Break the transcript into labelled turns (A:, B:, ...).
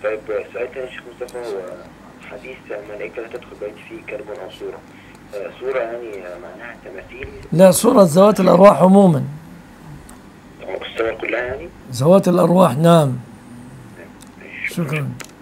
A: طيب سؤال تاني يا شيخ مصطفى، هو حديث ملائكة لا تدخل بيت فيه كلب أو صورة، صورة يعني معناها تماثيل؟
B: لا، صورة ذوات الأرواح عموما.
A: الصور كلها يعني؟
B: ذوات الأرواح، نعم.
A: ماشي، شكرا.
B: شكرا.